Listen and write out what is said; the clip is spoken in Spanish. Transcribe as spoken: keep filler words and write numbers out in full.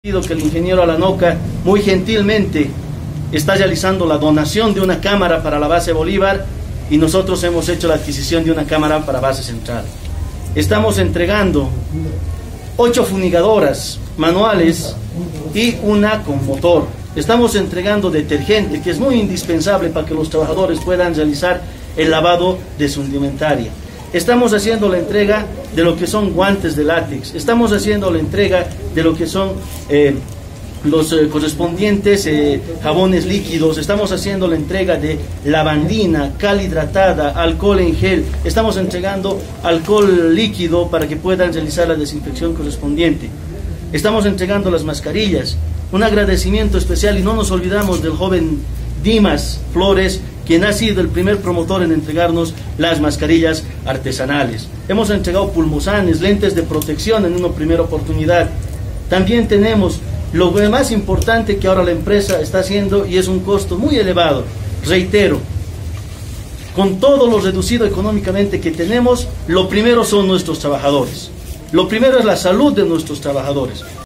Que el ingeniero Alanoca muy gentilmente está realizando la donación de una cámara para la base Bolívar y nosotros hemos hecho la adquisición de una cámara para base central. Estamos entregando ocho fumigadoras manuales y una con motor. Estamos entregando detergente, que es muy indispensable para que los trabajadores puedan realizar el lavado de su indumentaria. Estamos haciendo la entrega de lo que son guantes de látex. Estamos haciendo la entrega de lo que son eh, los eh, correspondientes eh, jabones líquidos. Estamos haciendo la entrega de lavandina, cal hidratada, alcohol en gel. Estamos entregando alcohol líquido para que puedan realizar la desinfección correspondiente. Estamos entregando las mascarillas. Un agradecimiento especial, y no nos olvidamos del joven Dimas Flores, quien ha sido el primer promotor en entregarnos las mascarillas artesanales. Hemos entregado pulmosanes, lentes de protección en una primera oportunidad. También tenemos lo más importante que ahora la empresa está haciendo, y es un costo muy elevado. Reitero, con todo lo reducido económicamente que tenemos, lo primero son nuestros trabajadores. Lo primero es la salud de nuestros trabajadores.